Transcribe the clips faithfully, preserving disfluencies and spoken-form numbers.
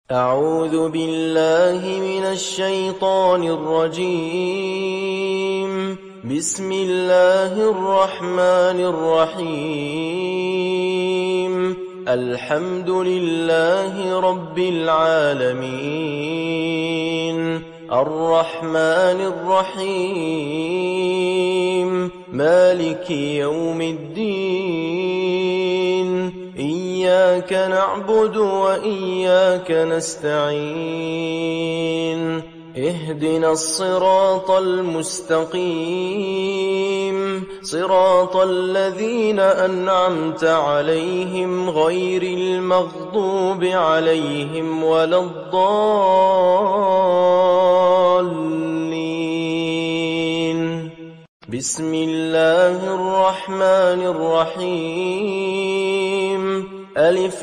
أعوذ بالله من الشيطان الرجيم. بسم الله الرحمن الرحيم. الحمد لله رب العالمين، الرحمن الرحيم، مالك يوم الدين. إياك نعبد وإياك نستعين. اهدنا الصراط المستقيم، صراط الذين أنعمت عليهم غير المغضوب عليهم ولا الضالين. بسم الله الرحمن الرحيم. ألف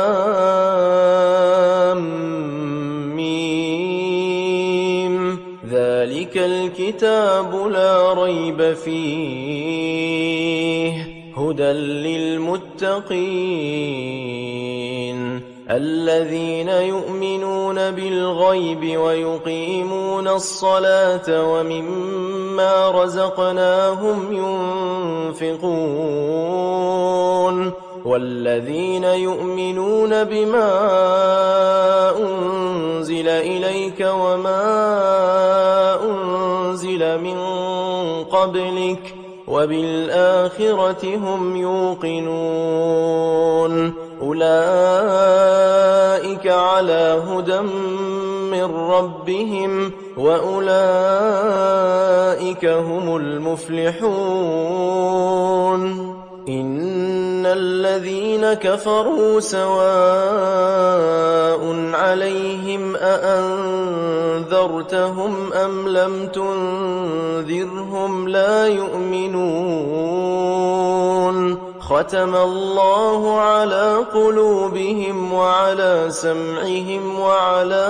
لام ميم. ذلك الكتاب لا ريب فيه، هدى للمتقين الذين يؤمنون بالغيب ويقيمون الصلاة ومما رزقناهم ينفقون، والذين يؤمنون بما أنزل إليك وما أنزل من قبلك وبالآخرة هم يوقنون. أولئك على هدى من ربهم وأولئك هم المفلحون. إن الذين كفروا سواء عليهم أأنذرتهم أم لم تنذرهم لا يؤمنون. ختم الله على قلوبهم وعلى سمعهم وعلى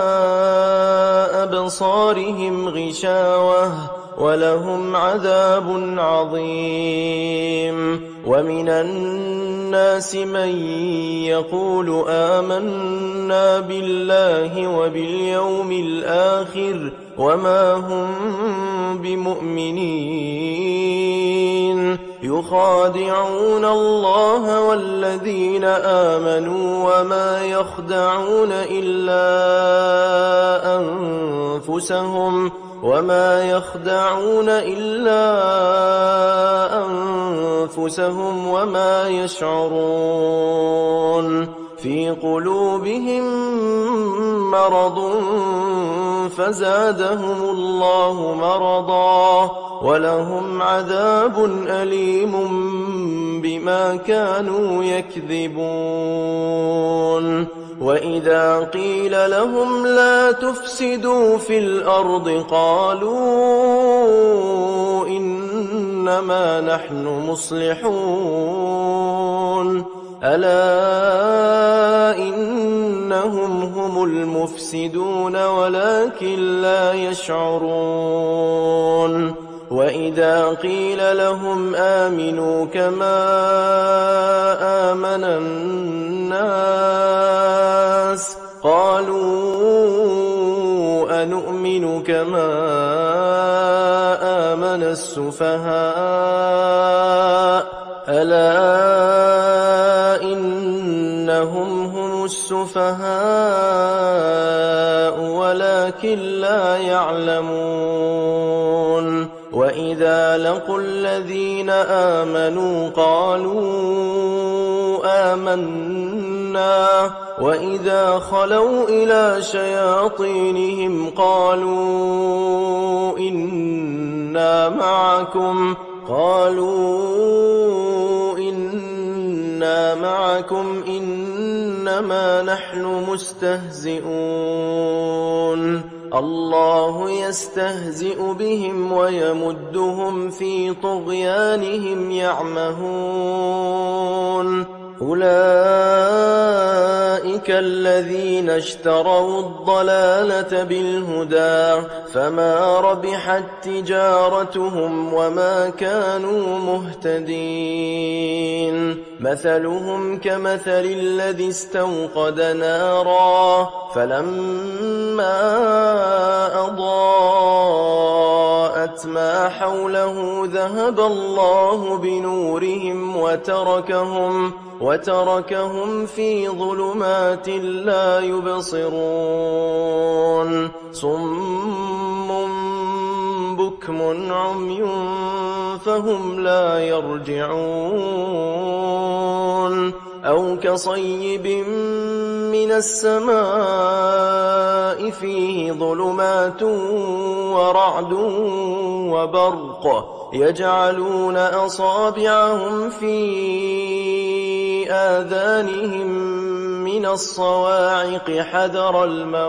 أبصارهم غشاوة ولهم عذاب عظيم. ومن الناس من يقول آمنا بالله وباليوم الآخر وما هم بمؤمنين، يخادعون الله والذين آمنوا وما يخدعون إلا أنفسهم وما يخدعون إلا أنفسهم وما يشعرون. في قلوبهم مرض فزادهم الله مرضا ولهم عذاب أليم بما كانوا يكذبون. وإذا قيل لهم لا تفسدوا في الأرض قالوا إنما نحن مصلحون. ألا إنهم هم المفسدون ولكن لا يشعرون. وإذا قيل لهم آمنوا كما آمن الناس قالوا أنؤمن كما آمن السفهاء. ألا إنهم هم السفهاء ولكن لا يعلمون. وإذا لقوا الذين آمنوا قالوا آمنا وإذا خلوا إلى شياطينهم قالوا إنا معكم قالوا إنا معكم إنما نحن مستهزئون. الله يستهزئ بهم ويمدهم في طغيانهم يعمهون. أولئك الذين اشتروا الضلالة بالهدى فما ربحت تجارتهم وما كانوا مهتدين مثلهم كمثل الذي استوقد نارا فلما أضاءت ما حوله ذهب الله بنورهم وتركهم وتركهم في ظلمات لا يبصرون صم بكم عمي فهم لا يرجعون أو كصيب من السماء فيه ظلمات ورعد وبرق يجعلون أصابعهم في آذانهم من الصواعق حذر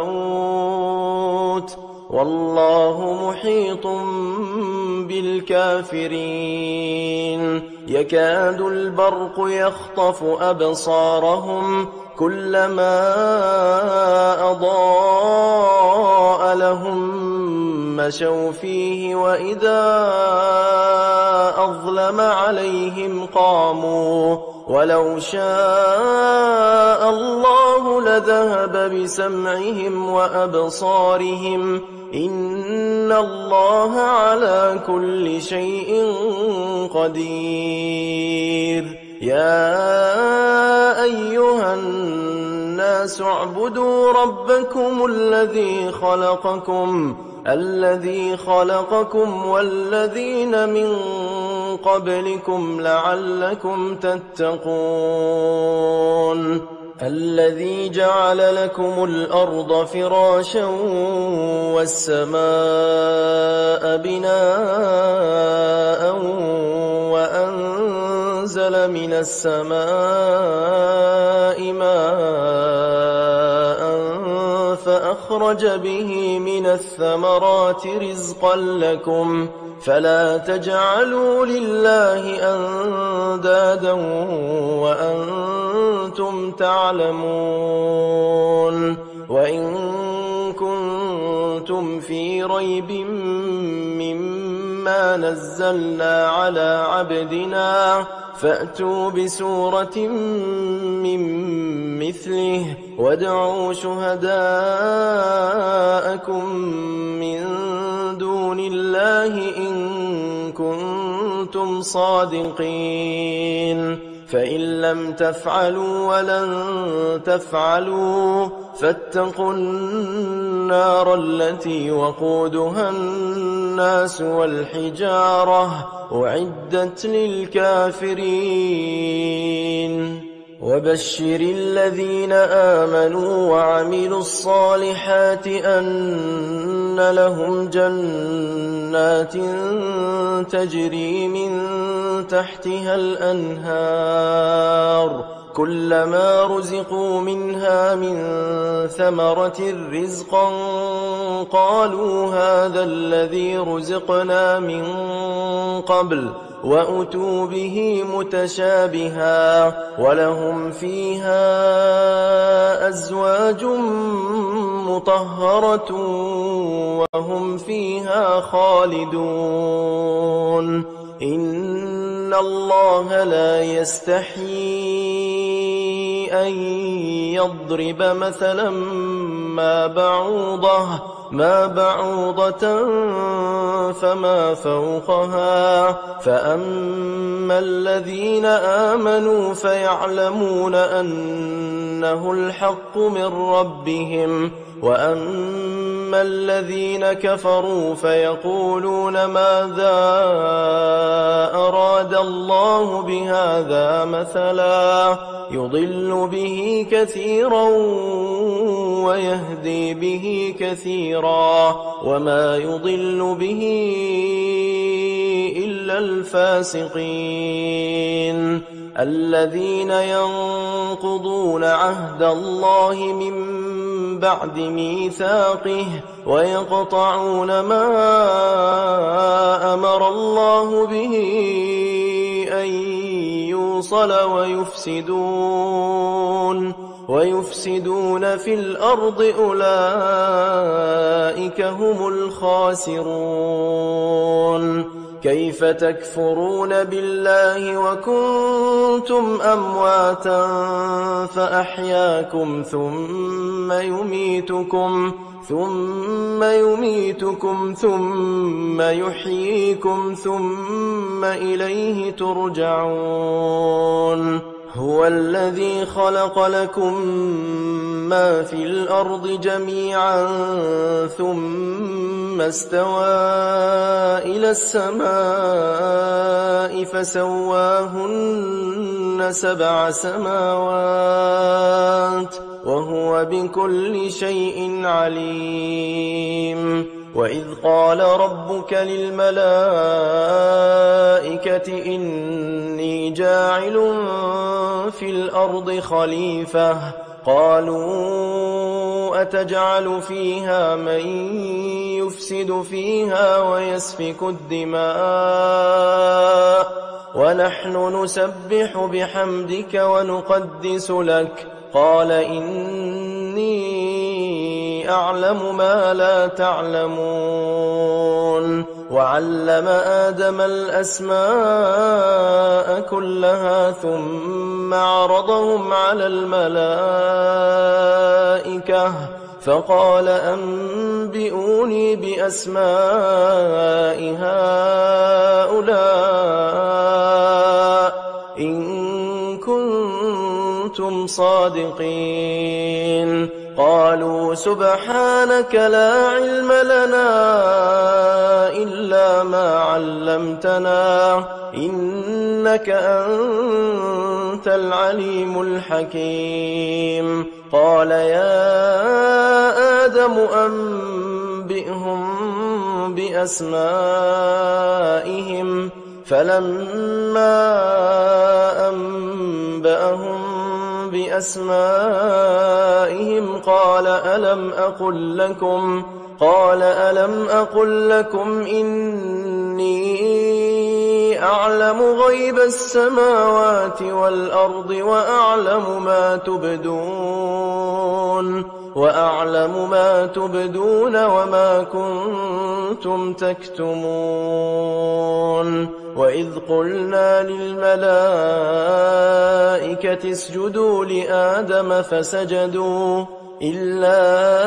الموت والله محيط بالكافرين يكاد البرق يخطف أبصارهم كلما أضاء لهم مشوا فيه وإذا أظلم عليهم قاموا ولو شاء الله لذهب بسمعهم وأبصارهم إن الله على كل شيء قدير يا أيها الناس اعبدوا ربكم الذي خلقكم الذي خلقكم والذين من قبلكم لعلكم تتقون الذي جعل لكم الأرض فراشا والسماء بناء وأنزل من السماء ماء فأخرج به من الثمرات رزقا لكم فلا تجعلوا لله أندادا وأنتم تعلمون وإن كنتم في ريب مما نزلنا على عبدنا فأتوا بسورة من مثله وادعوا شهداءكم من دون الله إن كنتم صادقين فإن لم تفعلوا ولن تفعلوا فاتقوا النار التي وقودها الناس والحجارة أعدت للكافرين وبشر الذين آمنوا وعملوا الصالحات أن لهم جنات تجري من تحتها الأنهار كلما رزقوا منها من ثمرة رزقا قالوا هذا الذي رزقنا من قبل وأتوا به متشابها ولهم فيها أزواج مطهرة وهم فيها خالدون إن الله لا يستحيي أن يضرب مثلا ما بعوضة ما بعوضة فما فوقها فأما الذين آمنوا فيعلمون أنه الحق من ربهم وأما الذين كفروا فيقولون ماذا أراد الله بهذا مثلا يضل به كثيرا ويهدي به كثيرا وما يضل به إلا الفاسقين الذين ينقضون عهد الله من بعد ميثاقه ويقطعون ما أمر الله به أن الْمُوصَلَ وَيُفْسِدُونَ وَيُفْسِدُونَ فِي الْأَرْضِ أُولَئِكَ هُمُ الْخَاسِرُونَ كيف تكفرون بالله وكنتم أمواتا فأحياكم ثم يميتكم ثم يميتكم ثم يحييكم ثم إليه ترجعون هو الذي خلق لكم ما في الأرض جميعا ثم استوى إلى السماء فسواهن سبع سماوات وهو بكل شيء عليم وإذ قال ربك للملائكة إني جاعل في الأرض خليفة قالوا أتجعل فيها من يفسد فيها ويسفك الدماء ونحن نسبح بحمدك ونقدس لك قال إني أعلم ما لا تعلمون وعلم آدم الأسماء كلها ثم عرضهم على الملائكة فقال أنبئوني بأسماء هؤلاء إن كنتم صادقين قالوا سبحانك لا علم لنا إلا ما علمتنا إنك أنت العليم الحكيم قال يا آدم أنبئهم بأسمائهم فلما أنبأهم بأسمائهم قال ألم أقل لكم قال ألم أقل لكم إني أعلم غيب السماوات والأرض وأعلم ما تبدون وأعلم ما تبدون وما كنتم تكتمون وإذ قلنا للملائكة اسجدوا لآدم فسجدوا إلا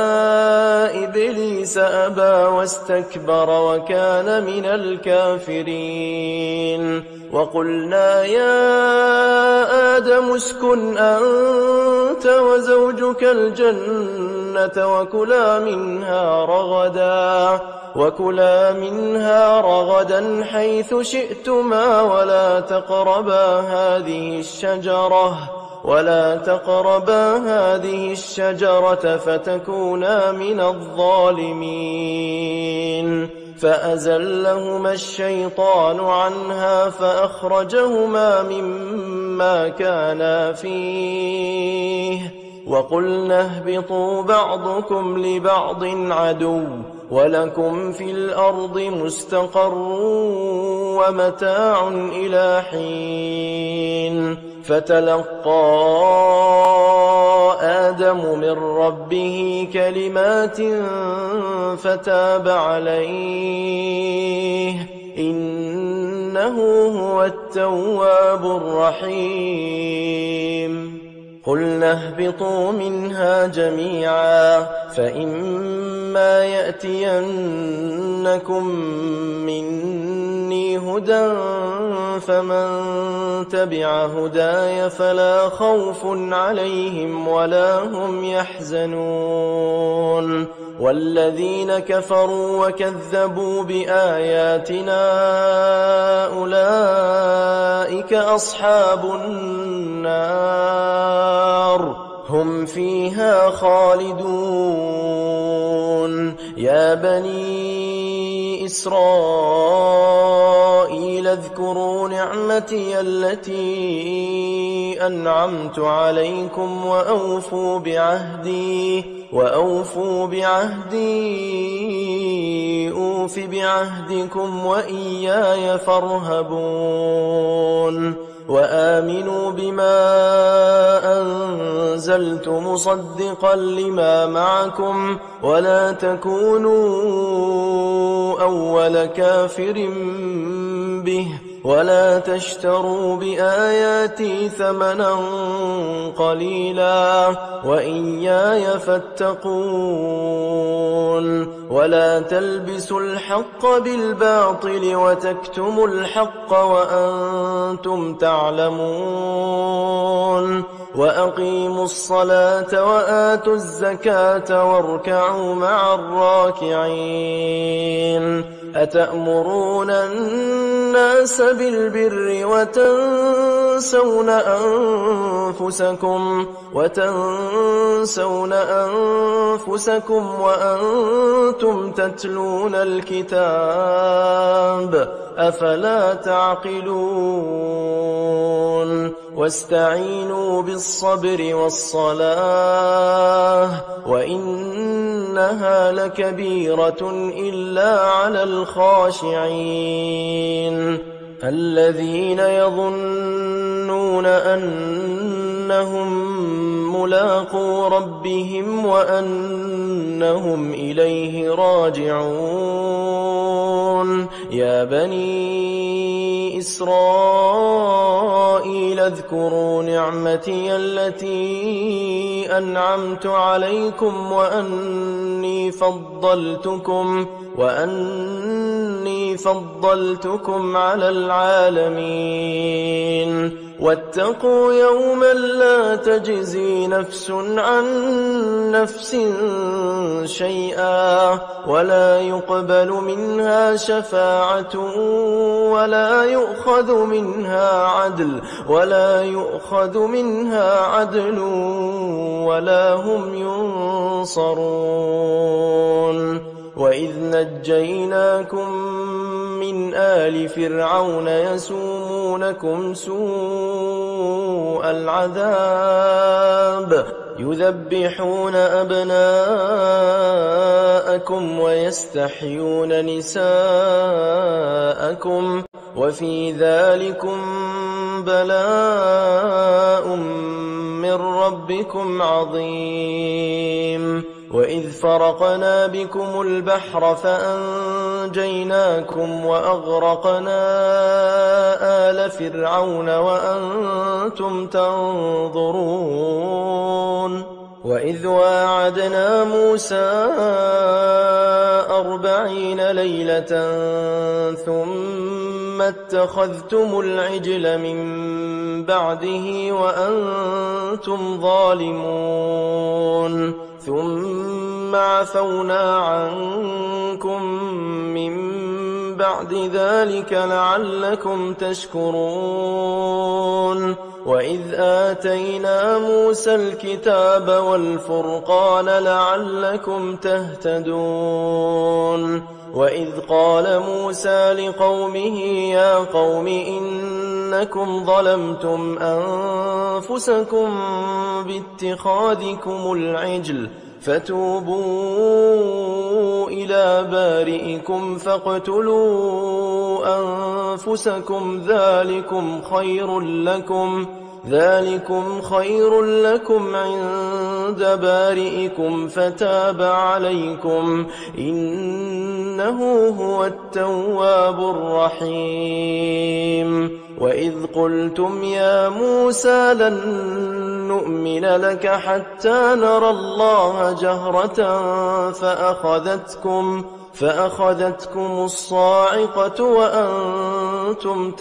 إبليس أبى واستكبر وكان من الكافرين وقلنا يا آدم اسكن أنت وزوجك الجنة وكلا منها رغدا وكلا منها رغدا حيث شئتما ولا تقربا هذه الشجرة ولا تقربا هذه الشجرة فتكونا من الظالمين فأزلهما الشيطان عنها فأخرجهما مما كانا فيه وقلنا اهبطوا بعضكم لبعض عدو ولكم في الأرض مستقر ومتاع إلى حين فتلقى آدم من ربه كلمات فتاب عليه إنه هو التواب الرحيم قلنا اهبطوا منها جميعا فإما يأتينكم مني هدى فمن تبع هداي فلا خوف عليهم ولا هم يحزنون والذين كفروا وكذبوا بآياتنا أولئك أصحاب النار هم فيها خالدون يا بني إسرائيل اذكروا نعمتي التي أنعمت عليكم وأوفوا بعهدي وأوفوا بعهدي أوف بعهدكم وإياي فارهبون وآمنوا بما أنزلت مصدقا لما معكم ولا تكونوا أول كافر به ولا تشتروا بآياتي ثمنا قليلا وإياي فاتقون ولا تلبسوا الحق بالباطل وتكتموا الحق وأنتم تعلمون وأقيموا الصلاة وآتوا الزكاة واركعوا مع الراكعين أتأمرون الناس بالبر وتنسون أنفسكم وتنسون أنفسكم وأنتم تتلون الكتاب أفلا تعقلون واستعينوا بالصبر والصلاة وإنها لكبيرة إلا على الخاشعين الذين يظنون أنهم ملاقو ربهم وأنهم إليه راجعون يا بني إسرائيل اذكروا نعمتي التي أنعمت عليكم وأني فضلتكم وأني فضلتكم على العالمين واتقوا يوما لا تجزي نفس عن نفس شيئا ولا يقبل منها شفاعة ولا يؤخذ منها عدل ولا يؤخذ منها عدل ولا هم ينصرون وإذ نجيناكم من آل فرعون يسومونكم سوء العذاب يذبحون أبناءكم ويستحيون نساءكم وفي ذلكم بلاء من ربكم عظيم وإذ فرقنا بكم البحر فأنجيناكم وأغرقنا آل فرعون وأنتم تنظرون وإذ واعدنا موسى أربعين ليلة ثم اتخذتم العجل من بعده وأنتم ظالمون ثم عفونا عنكم من بعد ذلك لعلكم تشكرون وإذ آتينا موسى الكتاب والفرقان لعلكم تهتدون وإذ قال موسى لقومه يا قوم إنكم ظلمتم أنفسكم باتخاذكم العجل فتوبوا إلى بارئكم فاقتلوا أنفسكم ذلكم خير لكم ذلكم خير لكم عند بارئكم فتاب عليكم إنه هو التواب الرحيم وإذ قلتم يا موسى لن نؤمن لك حتى نرى الله جهرة فأخذتكم فأخذتكم الصاعقة وأنتم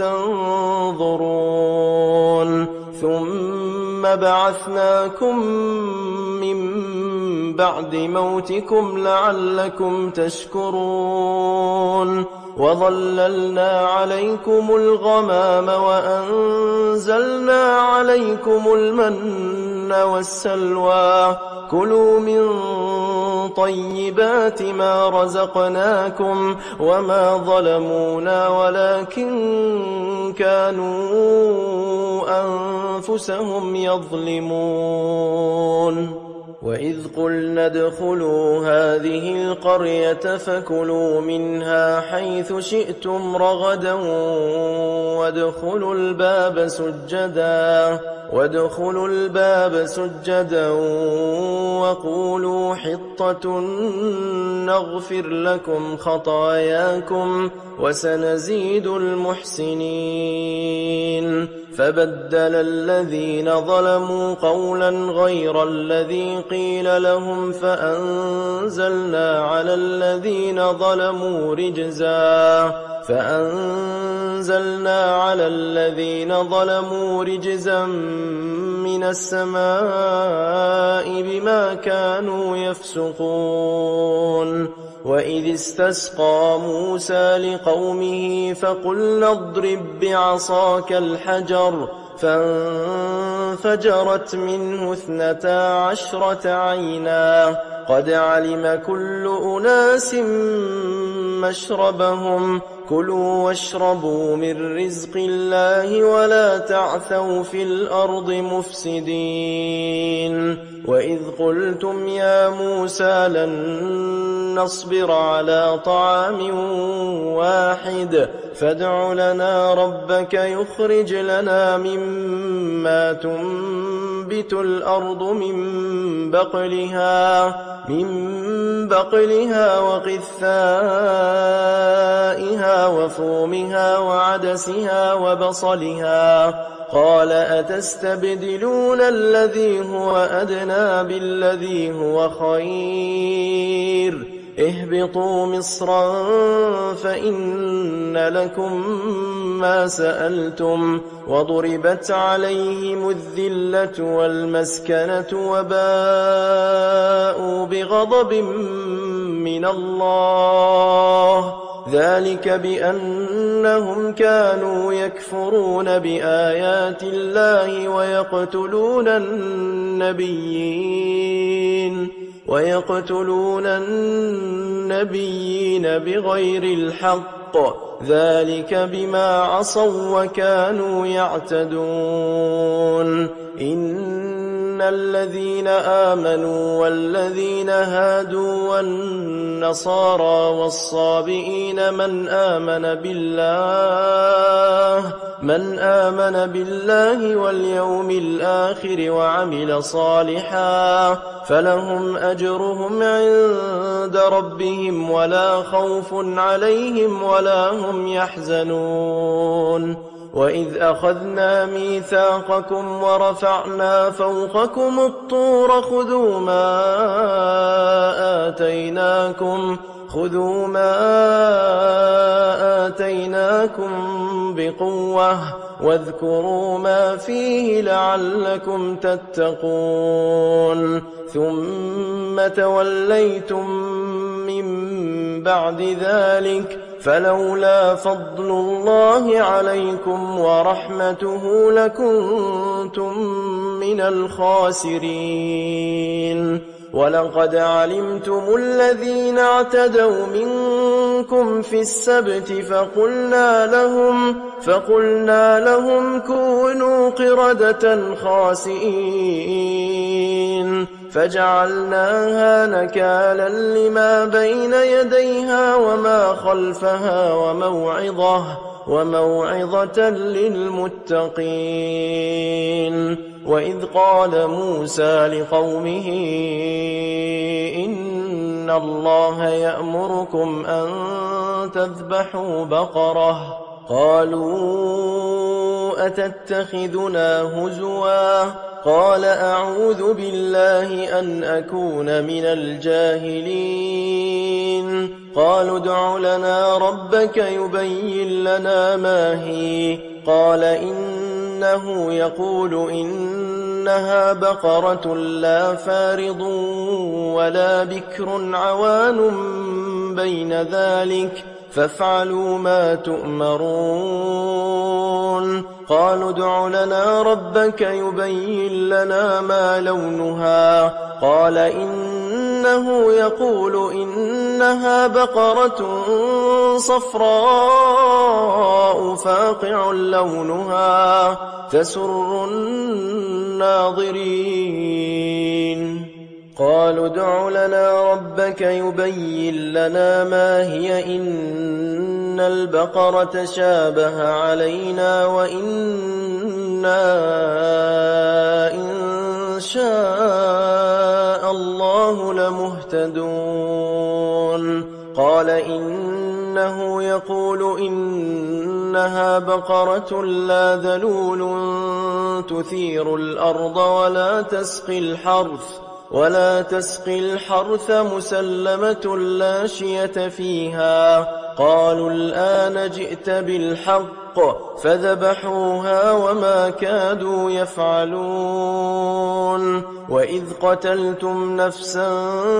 تنظرون ثم بعثناكم من بعد موتكم لعلكم تشكرون وظللنا عليكم الغمام وأنزلنا عليكم المن والسلوى كلوا من طيبات ما رزقناكم وما ظلمونا ولكن كانوا أنفسهم يظلمون وإذ قلنا ادخلوا هذه القرية فكلوا منها حيث شئتم رغدا وادخلوا الباب سجدا وادخلوا الباب سجدا وقولوا حطة نغفر لكم خطاياكم وسنزيد المحسنين. فبدل الذين ظلموا قولا غير الذي قيل لهم فأنزلنا على الذين ظلموا رجزا فأنزلنا على الذين ظلموا رجزا من السماء بما كانوا يفسقون. وإذ استسقى موسى لقومه فقلنا اضرب بعصاك الحجر فانفجرت منه اثنتا عشرة عينا قد علم كل أناس مشربهم كلوا واشربوا من رزق الله ولا تعثوا في الأرض مفسدين. وإذ قلتم يا موسى لن نصبر على طعام واحد فادع لنا ربك يخرج لنا مما تنبت الأرض من بقلها من بقلها وقثائها وفومها وعدسها وبصلها قال أتستبدلون الذي هو أدنى بالذي هو خير اهبطوا مصرا فإن لكم ما سألتم وضربت عليهم الذلة والمسكنة وباءوا بغضب من الله ذلك بأنهم كانوا يكفرون بآيات الله ويقتلون النبيين ويقتلون النبيين بغير الحق ذلك بما عصوا وكانوا يعتدون. إن الذين آمنوا والذين هادوا والنصارى والصابئين من آمن بالله من آمن بالله واليوم الآخر وعمل صالحا فلهم أجرهم عند ربهم ولا خوف عليهم ولا هم يحزنون. وإذ أخذنا ميثاقكم ورفعنا فوقكم الطور خذوا ما آتيناكم خذوا ما آتيناكم بقوة واذكروا ما فيه لعلكم تتقون ثم توليتم من بعد ذلك فلولا فضل الله عليكم ورحمته لكنتم من الخاسرين. ولقد علمتم الذين اعتدوا منكم في السبت فقلنا لهم فقلنا لهم كونوا قردة خاسئين فجعلناها نكالا لما بين يديها وما خلفها وموعظة وموعظة للمتقين. وإذ قال موسى لقومه إن الله يأمركم أن تذبحوا بقرة قالوا أتتخذنا هزوا قال أعوذ بالله أن أكون من الجاهلين. قالوا ادع لنا ربك يبين لنا ما هي قال إنه يقول إنها بقرة لا فارض ولا بكر عوان بين ذلك فافعلوا ما تؤمرون. قالوا ادع لنا ربك يبين لنا ما لونها قال إنه يقول إنها بقرة صفراء فاقع لونها تسر الناظرين. قالوا ادع لنا ربك يبين لنا ما هي إن البقرة تشابه علينا وإنا إن شاء الله لمهتدون قال إنه يقول إنها بقرة لا ذلول تثير الأرض ولا تسقي الحرث ولا تسقي الحرث مسلمة لا شية فيها قالوا الآن جئت بالحق فذبحوها وما كادوا يفعلون وإذ قتلتم نفسا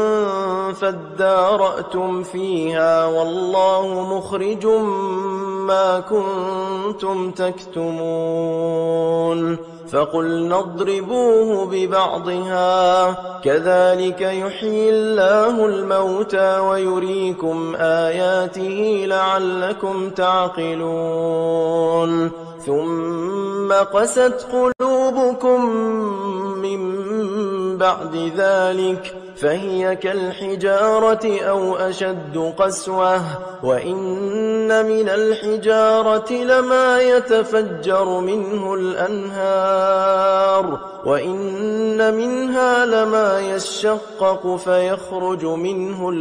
فادارأتم فيها والله مخرج ما كنتم تكتمون فقلنا اضربوه ببعضها كذلك يحيي الله الموتى ويريكم آياته لعلكم تعقلون ثم قست قلوبكم من بعد ذلك فهي كالحجارة أو أشد قسوة وإن من الحجارة لما يتفجر منه الأنهار وإن منها لما يشقق فيخرج منه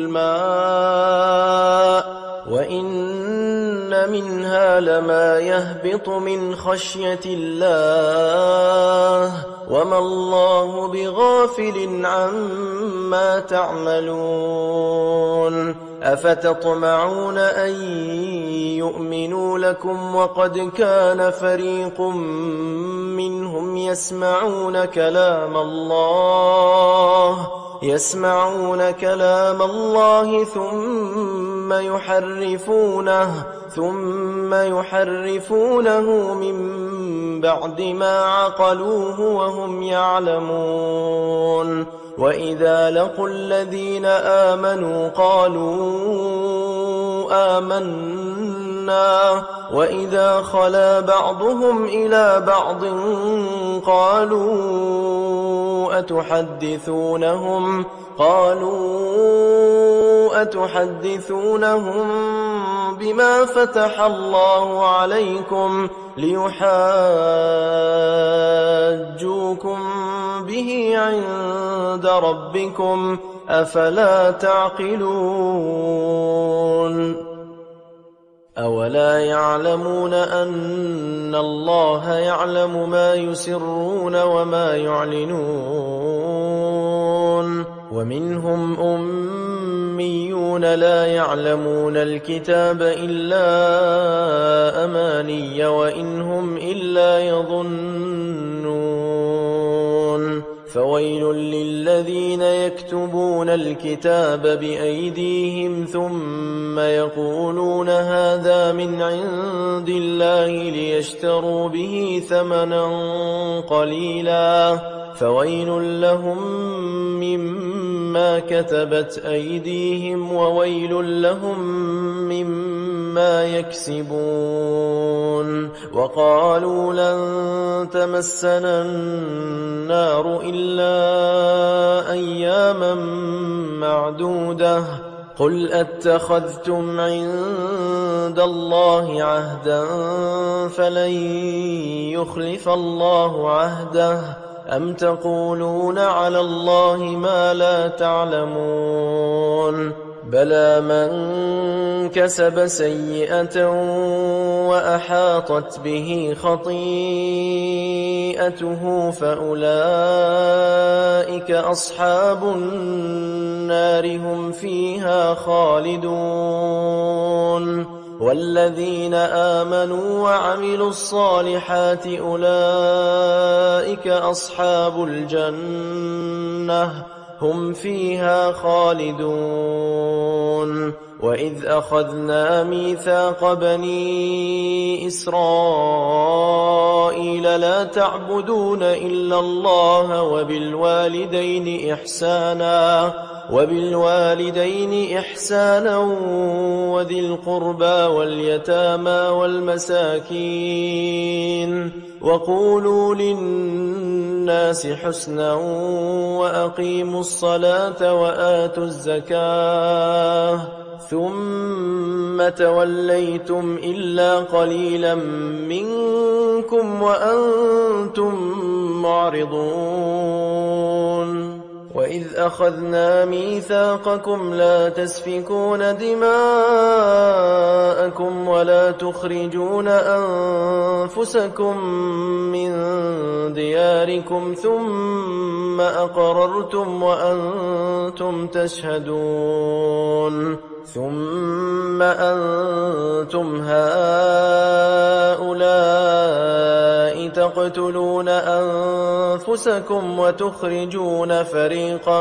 الماء وإن منها لما يهبط من خشية الله وما الله بغافل عما تعملون أفتطمعون أن يؤمنوا لكم وقد كان فريق منهم يسمعون كلام الله يسمعون كلام الله ثم يحرفونه ثم يحرفونه من بعد ما عقلوه وهم يعلمون وإذا لقوا الذين آمنوا قالوا آمنا وإذا خلا بعضهم إلى بعض قالوا أتحدثونهم قالوا أتحدثونهم بما فتح الله عليكم ليحاجوكم به عند ربكم أفلا تعقلون أولا يعلمون أن الله يعلم ما يسرون وما يعلنون ومنهم أميون لا يعلمون الكتاب إلا أماني وإنهم إلا يظنون فويل للذين يكتبون الكتاب بأيديهم ثم يقولون هذا من عند الله ليشتروا به ثمنا قليلا فويل لهم مما كتبت أيديهم وويل لهم مما يكسبون وقالوا لن تمسنا النار إلا أياما معدودة قل أتخذتم عند الله عهدا فلن يخلف الله عهده أم تقولون على الله ما لا تعلمون بلى من كسب سيئة وأحاطت به خطيئته فأولئك أصحاب النار هم فيها خالدون والذين آمنوا وعملوا الصالحات أولئك أصحاب الجنة هم فيها خالدون وإذ أخذنا ميثاق بني إسرائيل لا تعبدون إلا الله وبالوالدين إحسانا وبالوالدين إحسانا وذي القربى واليتامى والمساكين وقولوا للناس حسنا وأقيموا الصلاة وآتوا الزكاة ثم توليتم إلا قليلا منكم وأنتم معرضون وإذ أخذنا ميثاقكم لا تسفكون دماءكم ولا تخرجون أنفسكم من دياركم ثم أقررتم وأنتم تشهدون ثم أنتم هؤلاء تقتلون أنفسكم وتخرجون فريقا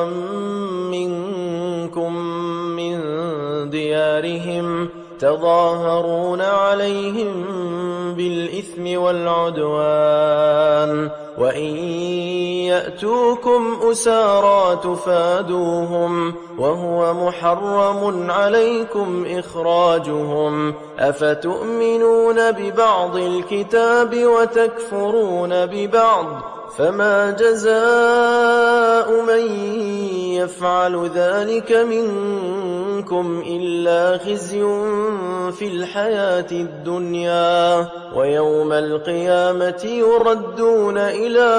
منكم من ديارهم تظاهرون عليهم بالإثم والعدوان وإن يأتوكم أسارى تفادوهم وهو محرم عليكم إخراجهم أفتؤمنون ببعض الكتاب وتكفرون ببعض فما جزاء من يفعل ذلك منكم إلا خزي في الحياة الدنيا ويوم القيامة يردون إلى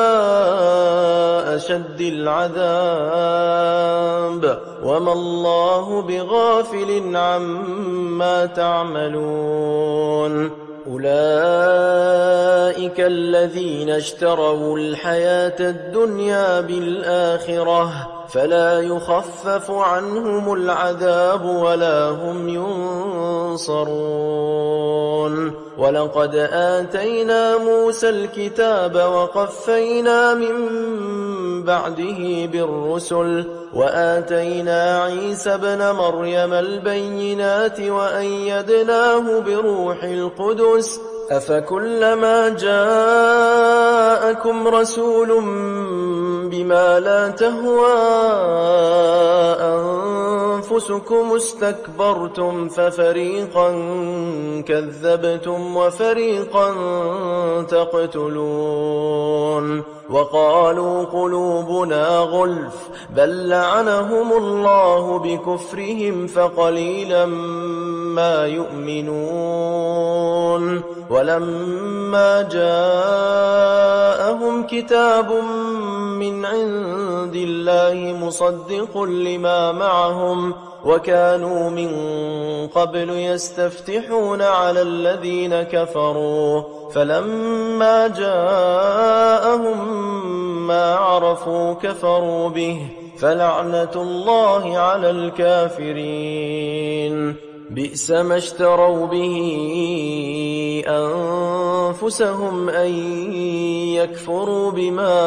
أشد العذاب وما الله بغافل عما تعملون أولئك الذين اشتروا الحياة الدنيا بالآخرة فلا يخفف عنهم العذاب ولا هم ينصرون ولقد آتينا موسى الكتاب وقفينا من بعده بالرسل وآتينا عيسى ابن مريم البينات وأيدناه بروح القدس أفكلما جاءكم رسول بما لا تهوى أنفسكم استكبرتم ففريقا كذبتم وفريقا تقتلون وقالوا قلوبنا غلف بل لعنهم الله بكفرهم فقليلا ما يؤمنون ولما جاءهم كتاب من عند الله مصدق لما معهم وكانوا من قبل يستفتحون على الذين كفروا فلما جاءهم ما عرفوا كفروا به فلعنة الله على الكافرين بئس ما اشتروا به أنفسهم أن يكفروا بما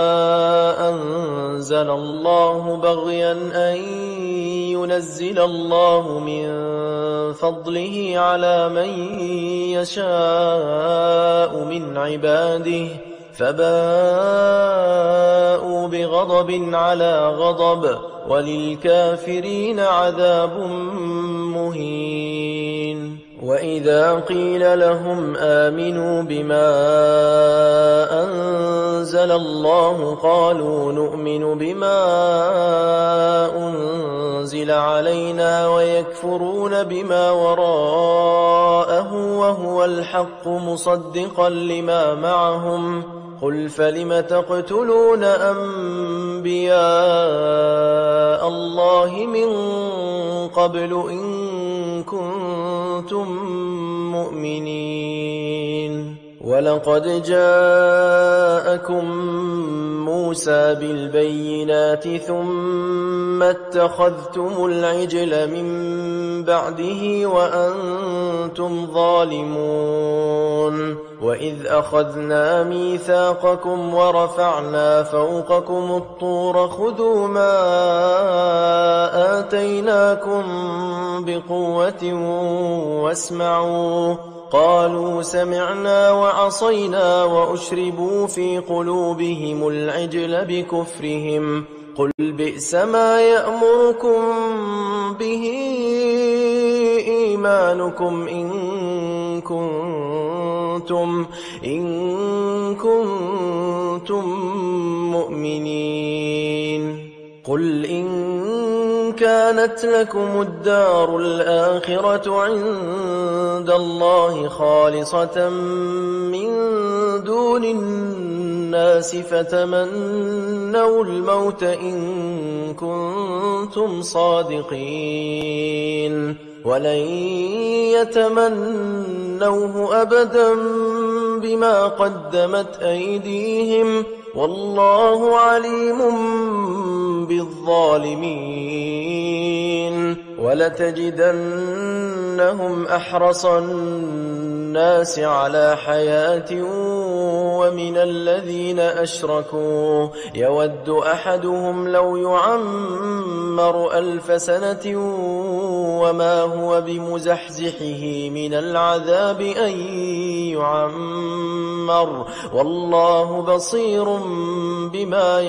أنزل الله بغيا أن ينزل الله من فضله على من يشاء من عباده فباءوا بغضب على غضب وللكافرين عذاب مهين وإذا قيل لهم آمنوا بما أنزل الله قالوا نؤمن بما أنزل علينا ويكفرون بما وراءه وهو الحق مصدقا لما معهم قل فلم تقتلون أنبياء الله من قبل إن كنتم مؤمنين ولقد جاءكم موسى بالبينات ثم اتخذتم العجل من بعده وأنتم ظالمون وإذ أخذنا ميثاقكم ورفعنا فوقكم الطور خذوا ما آتيناكم بقوة واسمعوا قالوا سمعنا وعصينا وأشربوا في قلوبهم العجل بكفرهم قل بئس ما يأمركم به إيمانكم إن كنتم, إن كنتم مؤمنين. قل إن كانت لكم الدار الآخرة عند الله خالصة من دون الناس فتمنوا الموت إن كنتم صادقين ولن يتمنوه أبدا بما قدمت أيديهم والله عليم بالظالمين. ولتجدنهم أحرص الناس على حياة ومن الذين أشركوا يود أحدهم لو يعمر ألف سنة وما هو بمزحزحه من العذاب أن يعمر والله بصير بما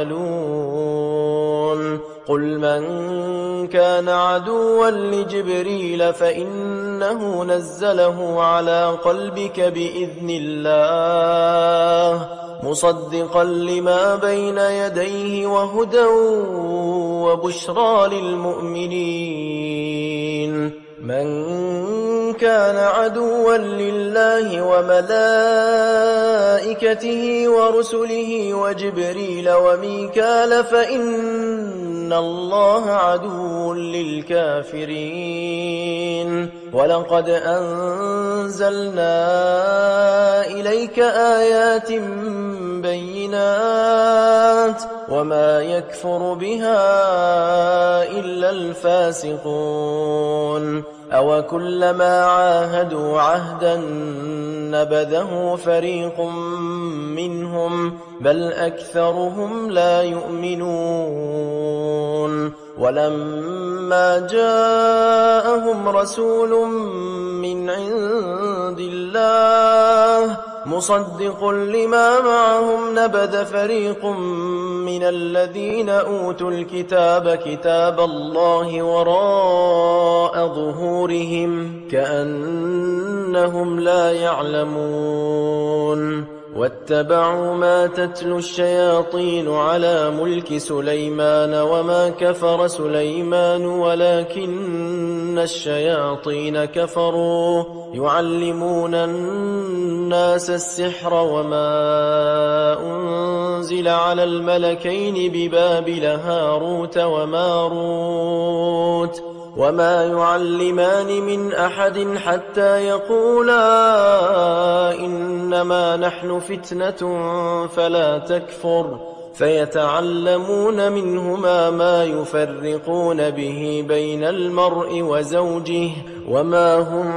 يعملون. قل من كان عدوا لجبريل فإنه نزله على قلبك بإذن الله مصدقا لما بين يديه وهدى وبشرى للمؤمنين. من كان عدوا لله وملائكته ورسله وجبريل وميكال فإن الله عدو للكافرين. ولقد أنزلنا إليك آيات بينات وما يكفر بها إلا الفاسقون. أو كلما عاهدوا عهدا نبذه فريق منهم بل أكثرهم لا يؤمنون. ولما جاءهم رسول من عند الله مصدق لما معهم نبذ فريق من الذين أوتوا الكتاب كتاب الله وراء ظهورهم كأنهم لا يعلمون. واتبعوا ما تتلو الشياطين على ملك سليمان وما كفر سليمان ولكن الشياطين كفروا يعلمون الناس السحر وما أنزل على الملكين ببابل هاروت وماروت وما يعلمان من أحد حتى يقولا إنما نحن فتنة فلا تكفر فيتعلمون منهما ما يفرقون به بين المرء وزوجه وما هم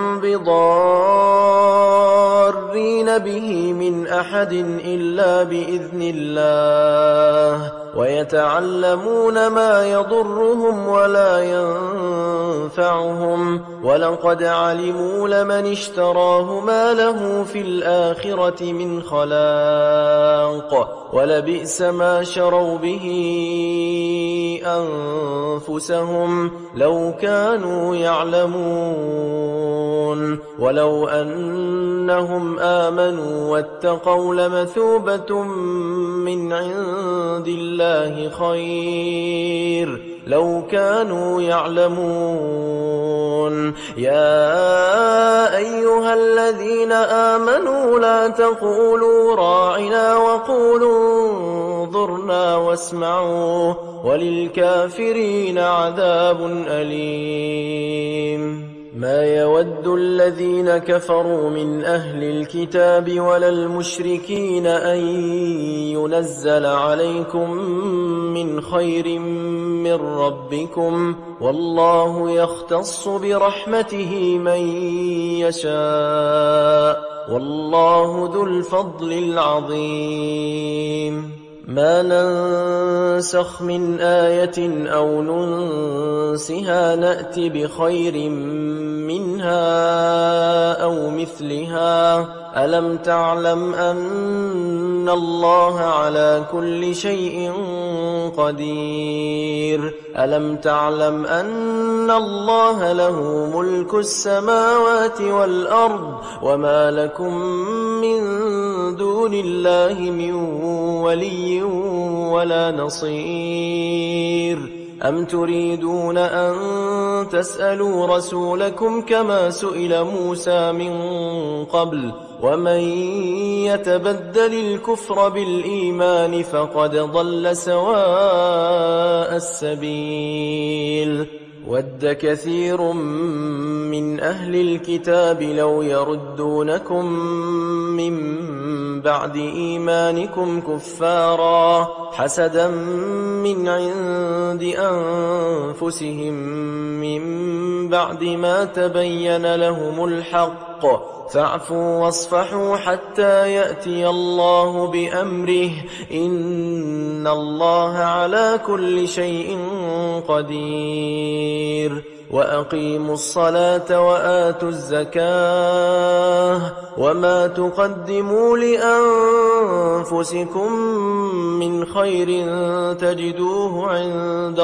بضارين به من أحد إلا بإذن الله ويتعلمون ما يضرهم ولا ينفعهم ولقد علموا لمن اشتراه ما له في الآخرة من خلاق ولبئس ما شروا به أنفسهم لو كانوا يعلمون. ولو أنهم آمنوا واتقوا لمثوبة من عند الله خير لو كانوا يعلمون. يا أيها الذين آمنوا لا تقولوا راعنا وقولوا انظرنا واسمعوا وللكافرين عذاب أليم. ما يود الذين كفروا من أهل الكتاب ولا المشركين أن ينزل عليكم من خير من ربكم والله يختص برحمته من يشاء والله ذو الفضل العظيم. ما ننسخ من آية أو ننسها نأت بخير منها أو بمثلها ألم تعلم أن الله على كل شيء قدير ألم تعلم أن الله له ملك السماوات والأرض وما لكم من دون الله من ولي ولا نصير أم تريدون أن تسألوا رسولكم كما سئل موسى من قبل ومن يتبدل الكفر بالإيمان فقد ضل سواء السبيل ود كثير من أهل الكتاب لو يردونكم من بعد إيمانكم كفارا حسدا من عند أنفسهم من بعد ما تبين لهم الحق فاعفوا واصفحوا حتى يأتي الله بأمره إن الله على كل شيء قدير وأقيموا الصلاة وآتوا الزكاة وما تقدموا لأنفسكم من خير تجدوه عند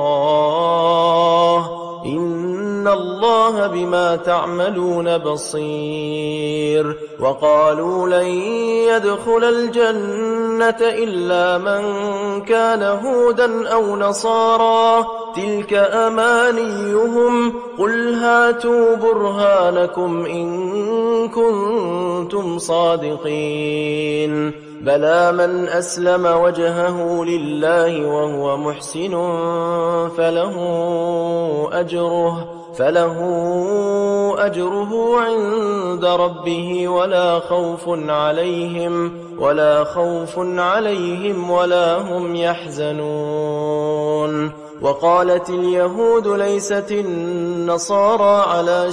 الله إن الله بما تعملون بصير وقالوا لن يدخل الجنة إلا من كان هودا أو نصارى تلك أمانيهم قل هاتوا برهانكم إن كنتم صادقين بلى من أسلم وجهه لله وهو محسن فله أجره فله أجره عند ربه ولا خوف عليهم ولا خوف عليهم ولا هم يحزنون وقالت اليهود ليست النصارى على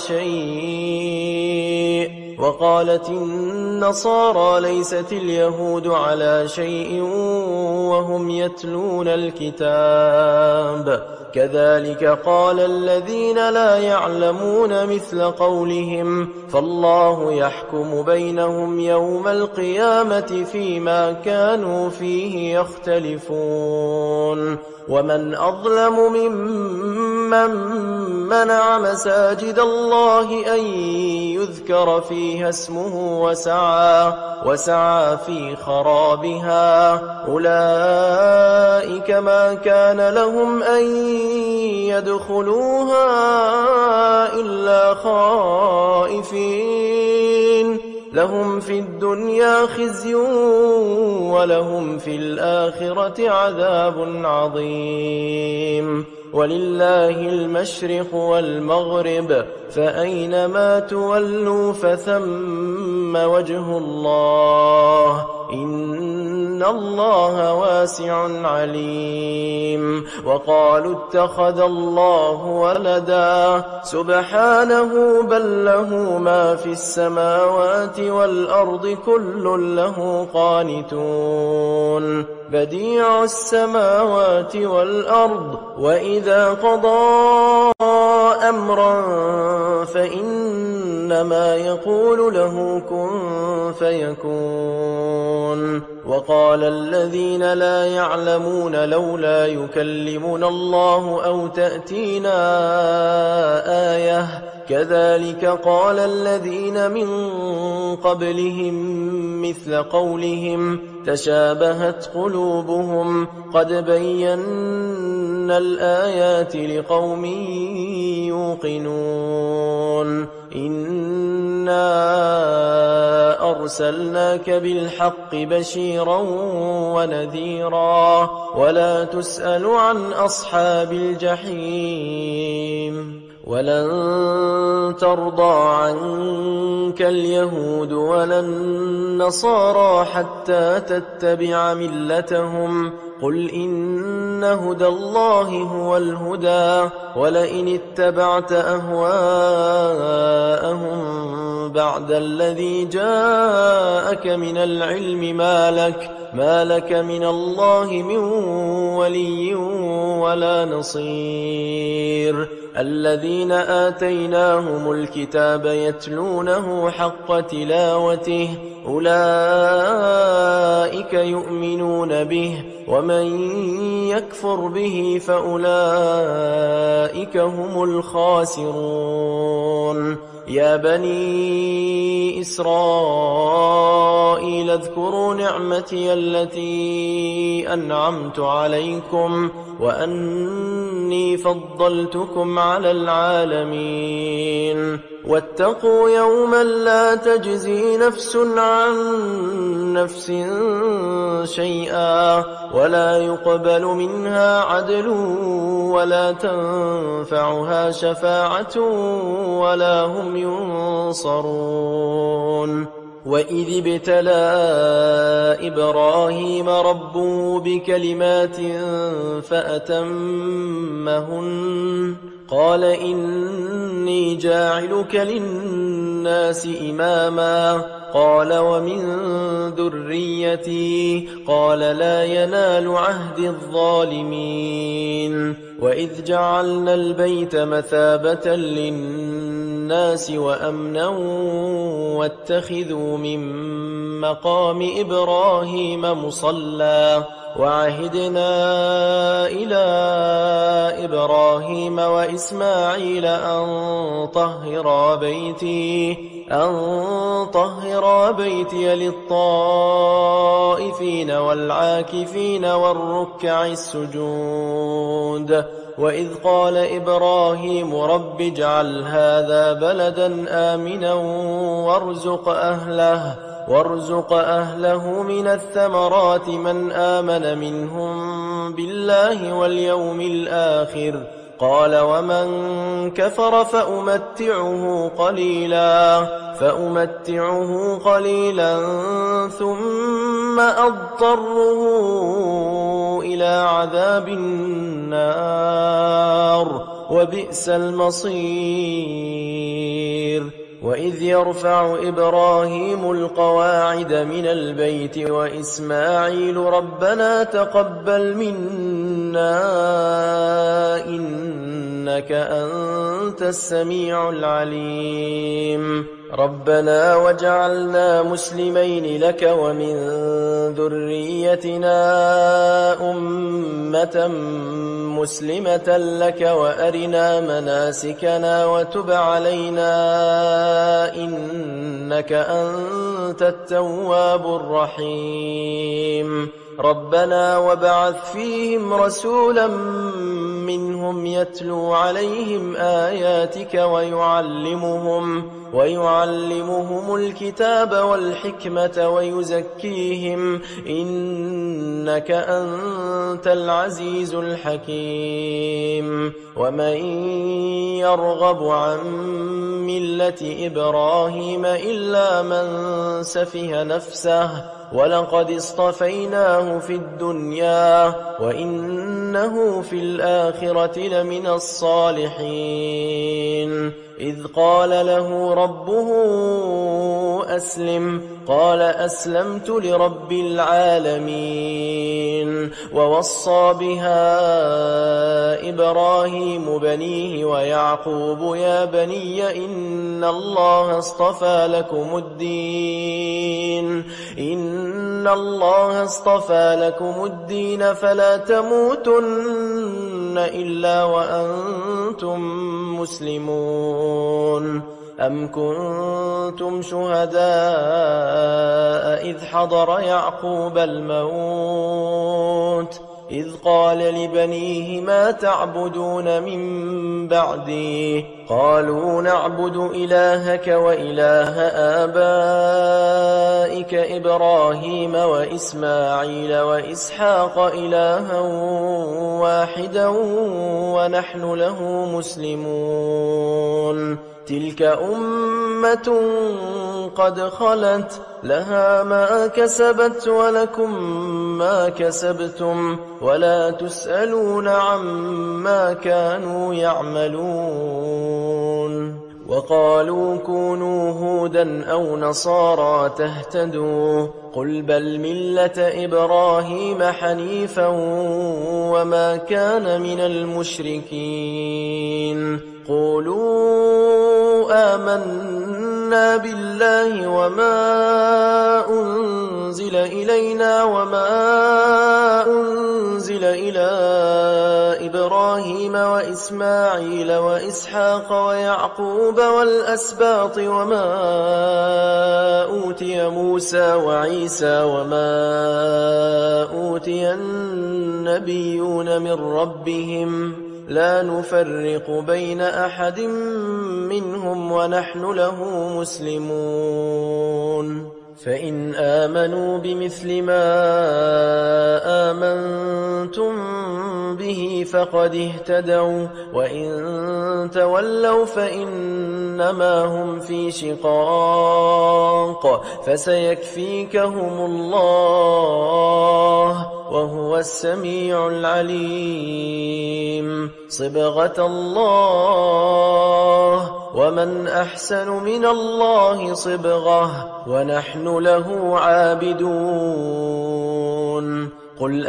شيء وقالت النصارى ليست اليهود على شيء وهم يتلون الكتاب كذلك قال الذين لا يعلمون مثل قولهم فالله يحكم بينهم يوم القيامة فيما كانوا فيه يختلفون ومن أظلم ممن منع مساجد الله أن يذكر فيها اسمه وسعى, وسعى في خرابها أولئك ما كان لهم أن يدخلوها إلا خائفين لهم في الدنيا خزي ولهم في الآخرة عذاب عظيم ولله المشرق والمغرب فأينما تولوا فثم وجه الله إن الله واسع عليم وقالوا اتخذ الله ولدا سبحانه بل له ما في السماوات والأرض كل له قانتون بديع السماوات والأرض وإذا قضى أمرا فإنما يقول له كن فيكون وقال الذين لا يعلمون لولا يكلمنا الله أو تأتينا آية كذلك قال الذين من قبلهم مثل قولهم تشابهت قلوبهم قد بينا الآيات لقوم يوقنون إنا أرسلناك بالحق بشيرا ونذيرا ولا تسأل عن أصحاب الجحيم ولن ترضى عنك اليهود ولا النصارى حتى تتبع ملتهم قل إن هدى الله هو الهدى ولئن اتبعت أهواءهم بعد الذي جاءك من العلم ما لك, ما لك من الله من ولي ولا نصير الذين آتيناهم الكتاب يتلونه حق تلاوته أولئك يؤمنون به ومن يكفر به فأولئك هم الخاسرون يا بني إسرائيل اذكروا نعمتي التي أنعمت عليكم وأني فضلتكم على العالمين واتقوا يوما لا تجزي نفس عن نفس شيئا ولا يقبل منها عدل ولا تنفعها شفاعة ولا هم ينصرون وإذ ابتلى إبراهيم ربه بكلمات فأتمهن قال إني جاعلك للناس إماما قال ومن ذريتي قال لا ينال عهد الظالمين وإذ جعلنا البيت مثابة للناس وأمنا واتخذوا من مقام إبراهيم مصلى وعهدنا إلى إبراهيم وإسماعيل أن طهرا بيتي أن طهرا بيتي للطائفين والعاكفين والركع السجود وإذ قال إبراهيم رب اجعل هذا بلدا آمنا وارزق أهله وارزق أهله من الثمرات من آمن منهم بالله واليوم الآخر قال ومن كفر فأمتعه قليلا فأمتعه قليلا ثم أضطره إلى عذاب النار وبئس المصير وإذ يرفع إبراهيم القواعد من البيت وإسماعيل ربنا تقبل منا إنك أنت السميع العليم ربنا وجعلنا مسلمين لك ومن ذريتنا أمة مسلمة لك وأرنا مناسكنا وتب علينا إنك أنت التواب الرحيم ربنا وابعث فيهم رسولا منهم يتلو عليهم آياتك ويعلمهم ويعلمهم الكتاب والحكمة ويزكيهم إنك أنت العزيز الحكيم ومن يرغب عن ملة إبراهيم إلا من سفه نفسه ولقد اصطفيناه في الدنيا وإنه في الآخرة لمن الصالحين إذ قال له ربه أسلم قال أسلمت لرب العالمين ووصى بها إبراهيم بنيه ويعقوب يا بني إن الله اصطفى لكم الدين إن الله اصطفى لكم الدين فلا تموتن إلا وأنتم مسلمون أم كنتم شهداء إذ حضر يعقوب الموت إذ قال لبنيه ما تعبدون من بعدي قالوا نعبد إلهك وإله آبائك إبراهيم وإسماعيل وإسحاق إلها واحدا ونحن له مسلمون تلك أمة قد خلت لها ما كسبت ولكم ما كسبتم ولا تسألون عما كانوا يعملون وقالوا كونوا هودا أو نصارى تهتدوا قل بل ملة إبراهيم حنيفا وما كان من المشركين قولوا آمنا بالله وما أنزل إلينا وما أنزل إلى إبراهيم وإسماعيل وإسحاق ويعقوب والأسباط وما أوتي موسى وعيسى وما أوتي النبيون من ربهم لا نفرق بين أحد منهم ونحن له مسلمون فإن آمنوا بمثل ما آمنتم به فقد اهتدوا وإن تولوا فإنما هم في شقاق فسيكفيكهم الله وهو السميع العليم صبغة الله ومن أحسن من الله صبغة ونحن له عابدون قل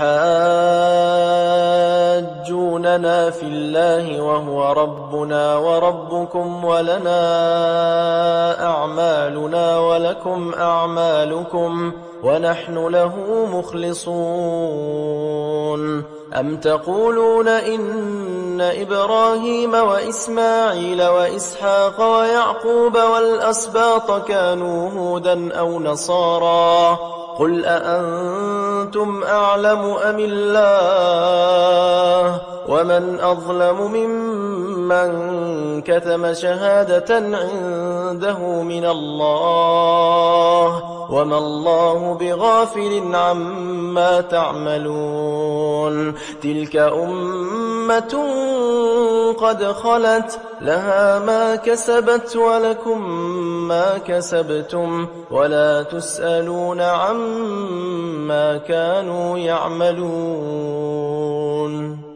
أتحاجوننا في الله وهو ربنا وربكم ولنا أعمالنا ولكم أعمالكم ونحن له مخلصون أم تقولون إن إبراهيم وإسماعيل وإسحاق ويعقوب والأسباط كانوا هودا أو نصارى قل أأنتم أعلم أم الله ومن أظلم ممن كتم شهادة عنده من الله وما الله بغافل عما تعملون تلك أمة قد خلت لها ما كسبت ولكم ما كسبتم ولا تسألون عما كانوا يعملون